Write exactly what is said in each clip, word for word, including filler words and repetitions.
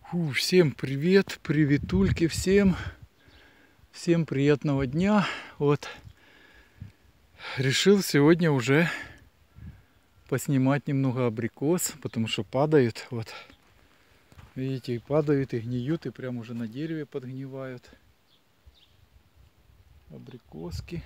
Фу, всем привет, приветульки всем. Всем приятного дня. Вот решил сегодня уже поснимать немного абрикос, потому что падают. Вот видите, и падают, и гниют, и прям уже на дереве подгнивают абрикоски.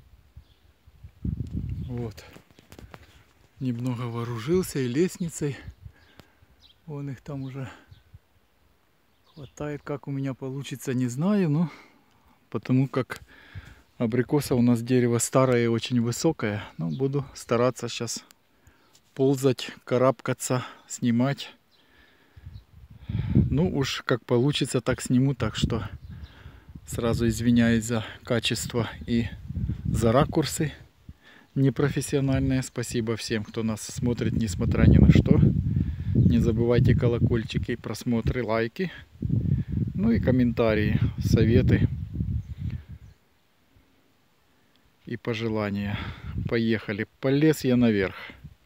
Вот. Немного вооружился и лестницей. Вон их там уже хватает. Как у меня получится, не знаю, но потому как абрикоса у нас дерево старое и очень высокое. Но буду стараться сейчас ползать, карабкаться, снимать. Ну уж как получится, так сниму. Так что сразу извиняюсь за качество и за ракурсы непрофессиональные. Спасибо всем, кто нас смотрит, несмотря ни на что. Не забывайте колокольчики, просмотры, лайки. Ну и комментарии, советы и пожелания. Поехали. Полез я наверх.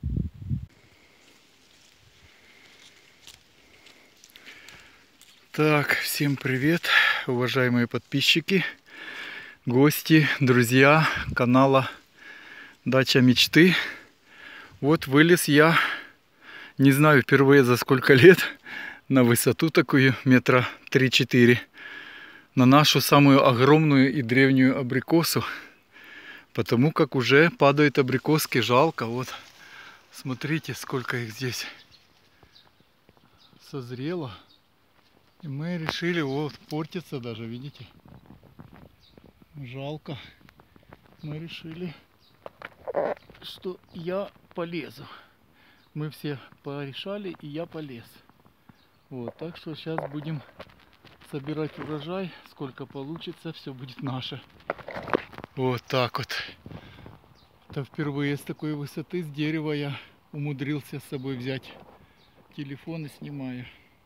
Так, всем привет, уважаемые подписчики, гости, друзья канала Дача Мечты. Вот вылез я, не знаю, впервые за сколько лет, на высоту такую, метра три-четыре, на нашу самую огромную и древнюю абрикосу. Потому как уже падают абрикоски, жалко. Вот, смотрите, сколько их здесь созрело. И мы решили, вот, портится даже, видите. Жалко. Мы решили, что я полезу. Мы все порешали, и я полез. Вот, так что сейчас будем собирать урожай. Сколько получится, все будет наше. Вот так вот. Это впервые с такой высоты, с дерева я умудрился с собой взять телефон и снимаю.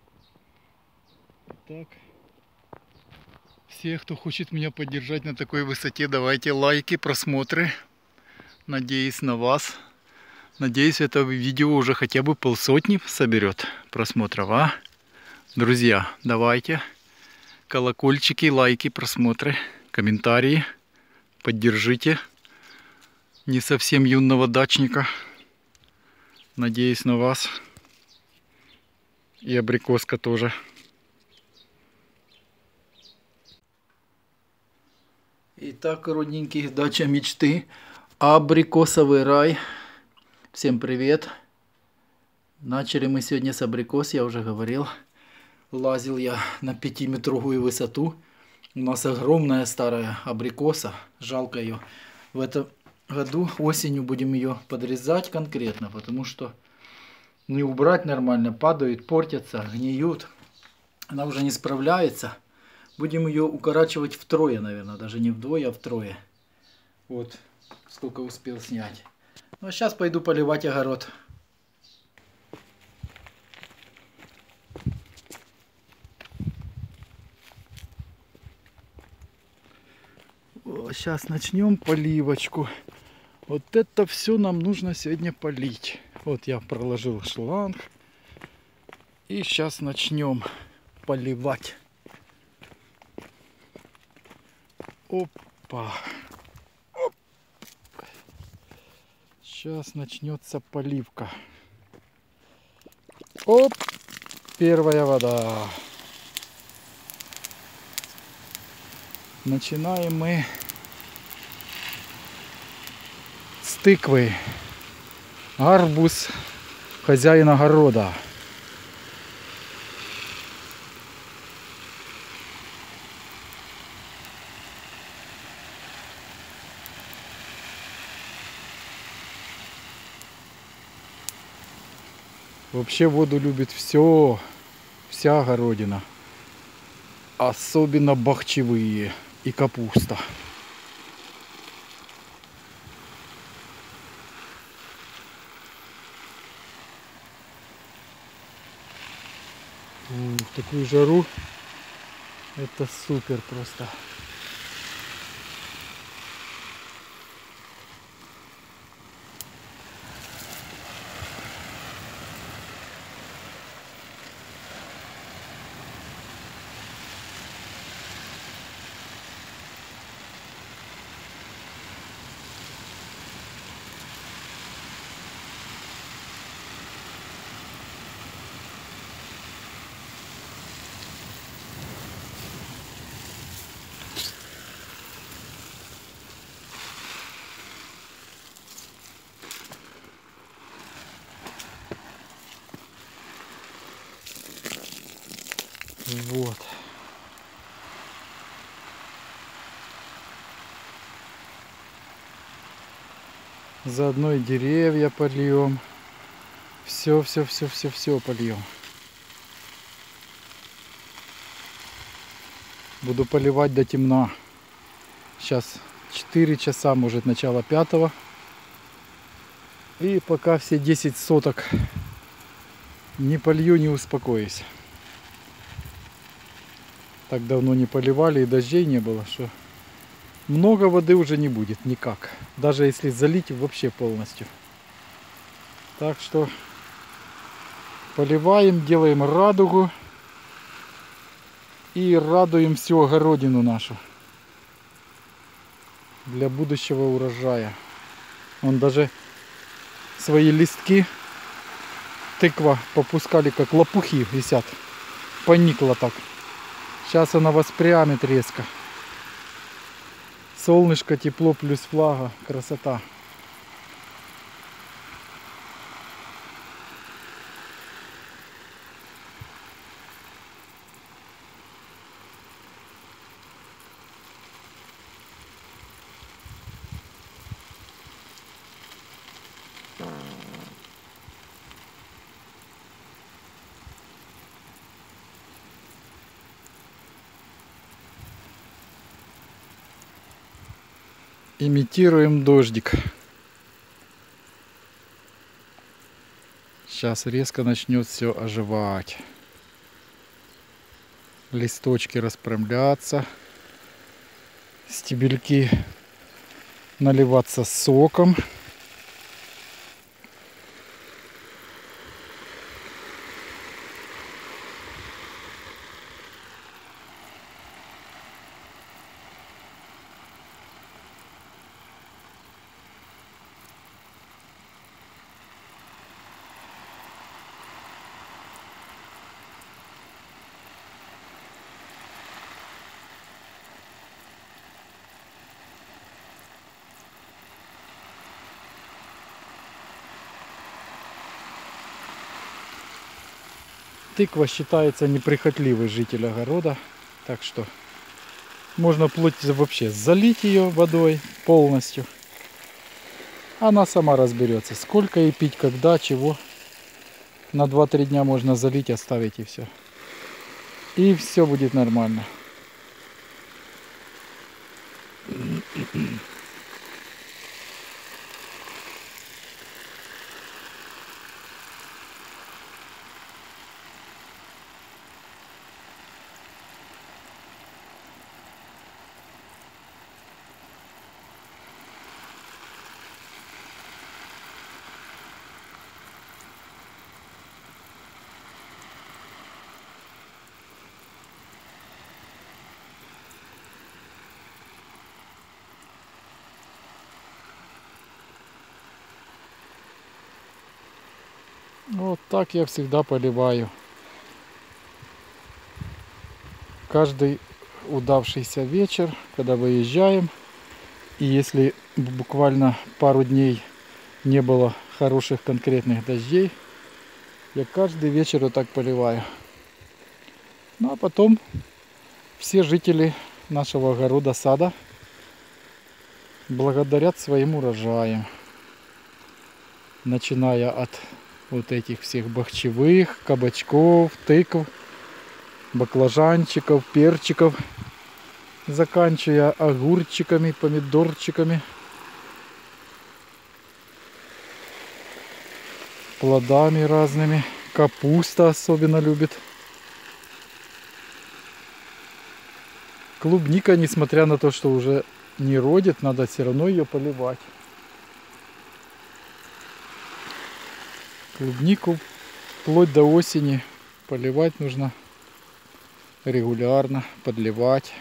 Итак, все, кто хочет меня поддержать на такой высоте, давайте лайки, просмотры. Надеюсь на вас. Надеюсь, это видео уже хотя бы полсотни соберет просмотров, а? Друзья, давайте колокольчики, лайки, просмотры, комментарии. Поддержите не совсем юного дачника. Надеюсь на вас. И абрикоска тоже. Итак, родненькие, дача мечты. Абрикосовый рай. Всем привет. Начали мы сегодня с абрикос, я уже говорил. Лазил я на пятиметровую высоту. У нас огромная старая абрикоса. Жалко ее. В этом году осенью будем ее подрезать конкретно, потому что не убрать нормально. Падают, портятся, гниют. Она уже не справляется. Будем ее укорачивать втрое, наверное. Даже не вдвое, а втрое. Вот сколько успел снять. Ну а сейчас пойду поливать огород. Сейчас начнем поливочку. Вот это все нам нужно сегодня полить. Вот я проложил шланг. И сейчас начнем поливать. Опа. Оп. Сейчас начнется поливка. Оп. Первая вода. Начинаем мы с тыквы. Арбуз хозяин огорода. Вообще воду любит все, вся огородина. Особенно бахчевые и капуста. В такую жару это супер просто. Вот. Заодно и деревья польем. Все, все, все, все, все польем. Буду поливать до темна. Сейчас четыре часа, может, начало пятого. И пока все десять соток не полью, не успокоюсь. Так давно не поливали и дождей не было, что много воды уже не будет никак. Даже если залить вообще полностью. Так что поливаем, делаем радугу. И радуем всю огородину нашу. Для будущего урожая. Вон даже свои листки тыква попускали, как лопухи висят. Поникла так. Сейчас она воспрямит резко. Солнышко, тепло плюс влага. Красота. Имитируем дождик. Сейчас резко начнет все оживать. Листочки распрямляться. Стебельки наливаться соком. Тыква считается неприхотливый житель огорода, так что можно вплоть вообще залить ее водой полностью. Она сама разберется, сколько ей пить, когда, чего. На два-три дня можно залить, оставить и все. И все будет нормально. Вот так я всегда поливаю. Каждый удавшийся вечер, когда выезжаем, и если буквально пару дней не было хороших конкретных дождей, я каждый вечер вот так поливаю. Ну а потом все жители нашего огорода, сада благодарят своим урожаем. Начиная от вот этих всех бахчевых, кабачков, тыкв, баклажанчиков, перчиков, заканчивая огурчиками, помидорчиками, плодами разными. Капуста особенно любит. Клубника, несмотря на то, что уже не родит, надо все равно ее поливать. Клубнику вплоть до осени поливать нужно регулярно, подливать,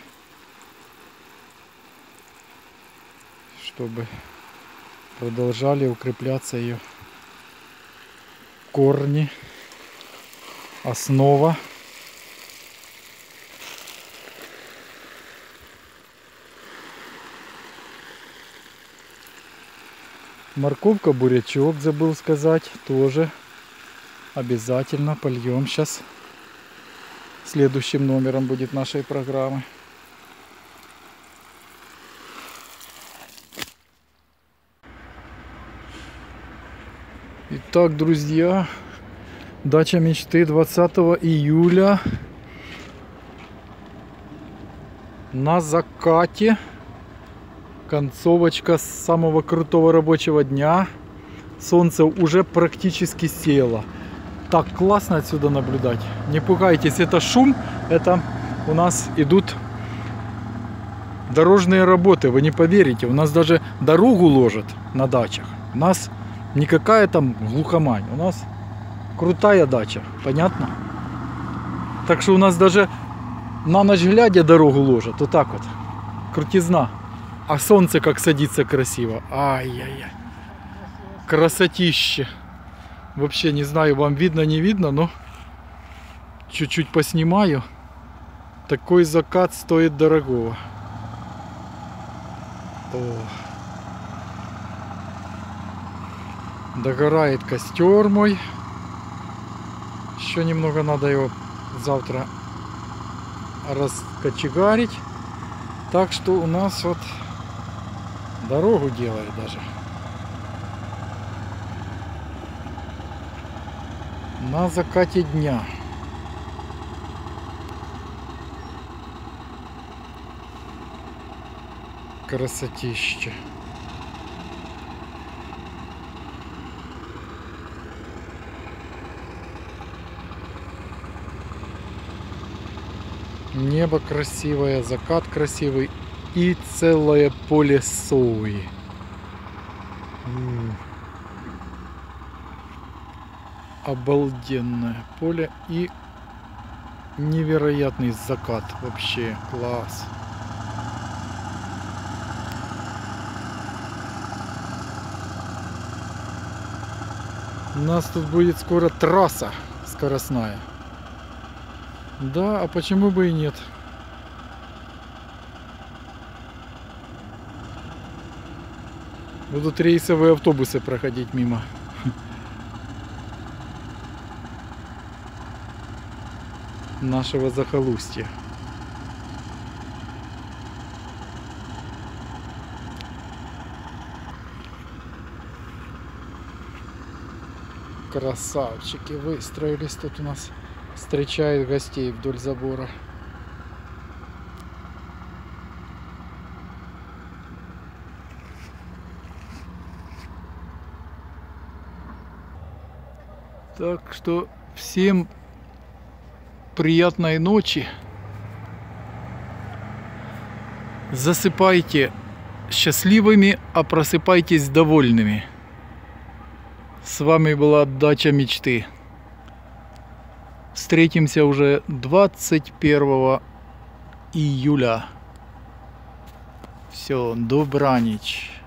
чтобы продолжали укрепляться ее корни, основа. Морковка, бурячок, забыл сказать, тоже обязательно польем сейчас следующим номером будет нашей программы. Итак, друзья, дача мечты двадцатого июля на закате. Концовочка самого крутого рабочего дня. Солнце уже практически село. Так классно отсюда наблюдать. Не пугайтесь, это шум. Это у нас идут дорожные работы. Вы не поверите. У нас даже дорогу ложат на дачах. У нас не какая там глухомань. У нас крутая дача. Понятно? Так что у нас даже на ночь глядя дорогу ложат. Вот так вот. Крутизна. А солнце как садится красиво. Ай-яй-яй. Красотище. Вообще не знаю, вам видно, не видно, но чуть-чуть поснимаю. Такой закат стоит дорогого. О. Догорает костер мой. Еще немного надо его завтра раскочегарить. Так что у нас вот дорогу делает даже. На закате дня. Красотища. Небо красивое, закат красивый и целое поле сои. Обалденное поле и невероятный закат. Вообще класс. У нас тут будет скоро трасса скоростная. Да, а почему бы и нет? Будут рейсовые автобусы проходить мимо. Нашего захолустья. Красавчики выстроились тут у нас. Встречают гостей вдоль забора. Так что всем приятной ночи. Засыпайте счастливыми, а просыпайтесь довольными. С вами была Дача мечты. Встретимся уже двадцать первого июля. Все, добранич.